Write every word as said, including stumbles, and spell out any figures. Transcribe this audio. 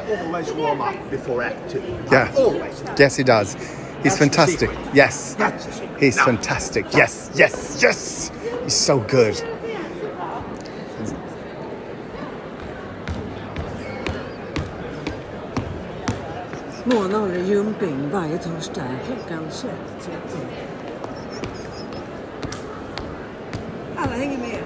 always warm up before act two. Yeah. Always. Yes, he does. He's That's fantastic. the secret. Yes. That's the secret. He's Now. fantastic. Yes, yes, yes. He's so good. Mona håller jumping varje torsdag klockan tjugoett trettio. Alla hänger med.